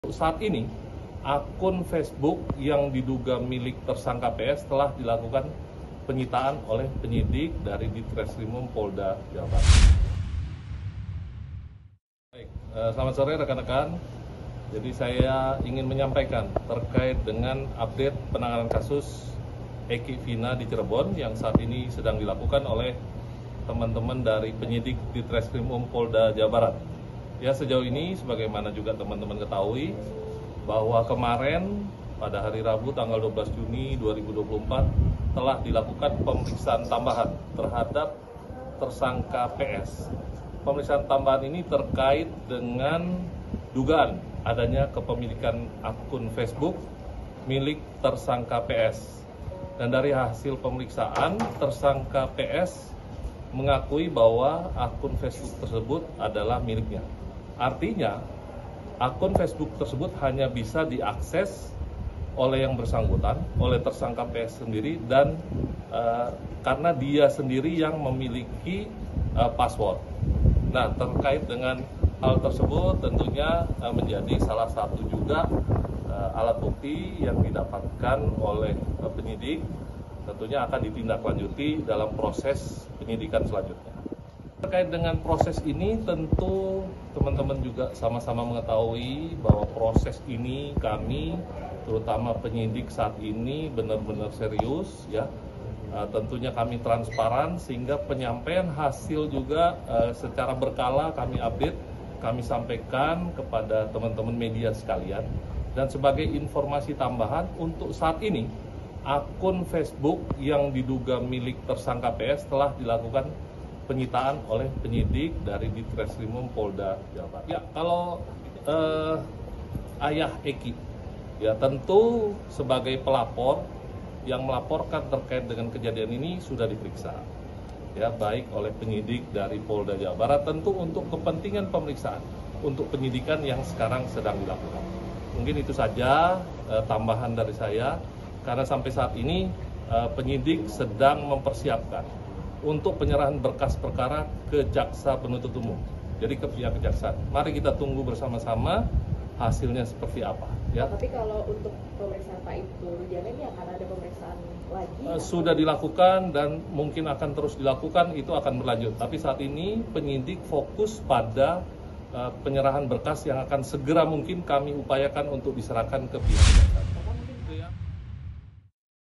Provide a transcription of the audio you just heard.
Saat ini, akun Facebook yang diduga milik tersangka PS telah dilakukan penyitaan oleh penyidik dari Ditreskrimum Polda Jawa Barat. Baik, selamat sore rekan-rekan. Jadi saya ingin menyampaikan terkait dengan update penanganan kasus Eki Vina di Cirebon yang saat ini sedang dilakukan oleh teman-teman dari penyidik Ditreskrimum Polda Jawa Barat. Ya, sejauh ini sebagaimana juga teman-teman ketahui bahwa kemarin pada hari Rabu tanggal 12 Juni 2024 telah dilakukan pemeriksaan tambahan terhadap tersangka PS. Pemeriksaan tambahan ini terkait dengan dugaan adanya kepemilikan akun Facebook milik tersangka PS. Dan dari hasil pemeriksaan, tersangka PS mengakui bahwa akun Facebook tersebut adalah miliknya. Artinya, akun Facebook tersebut hanya bisa diakses oleh yang bersangkutan, oleh tersangka PS sendiri, dan karena dia sendiri yang memiliki password. Nah, terkait dengan hal tersebut tentunya menjadi salah satu juga alat bukti yang didapatkan oleh penyidik, tentunya akan ditindaklanjuti dalam proses penyidikan selanjutnya. Terkait dengan proses ini, tentu teman-teman juga sama-sama mengetahui bahwa proses ini kami, terutama penyidik saat ini benar-benar serius, ya. Tentunya kami transparan sehingga penyampaian hasil juga secara berkala kami update, kami sampaikan kepada teman-teman media sekalian. Dan sebagai informasi tambahan, untuk saat ini akun Facebook yang diduga milik tersangka PS telah dilakukan penyitaan oleh penyidik dari Ditreskrimum Polda Jawa Barat. Ya, kalau ayah Eki, ya tentu sebagai pelapor yang melaporkan terkait dengan kejadian ini sudah diperiksa, ya baik oleh penyidik dari Polda Jawa Barat, tentu untuk kepentingan pemeriksaan, untuk penyidikan yang sekarang sedang dilakukan. Mungkin itu saja tambahan dari saya, karena sampai saat ini penyidik sedang mempersiapkan untuk penyerahan berkas perkara ke jaksa penuntut umum, jadi ke pihak kejaksaan. Mari kita tunggu bersama-sama hasilnya seperti apa. Ya. Tapi kalau untuk pemeriksaan Pak Ibtu Rudiana ini akan ada pemeriksaan lagi? Sudah dilakukan dan mungkin akan terus dilakukan, itu akan berlanjut. Tapi saat ini penyidik fokus pada penyerahan berkas yang akan segera mungkin kami upayakan untuk diserahkan ke pihak kejaksaan.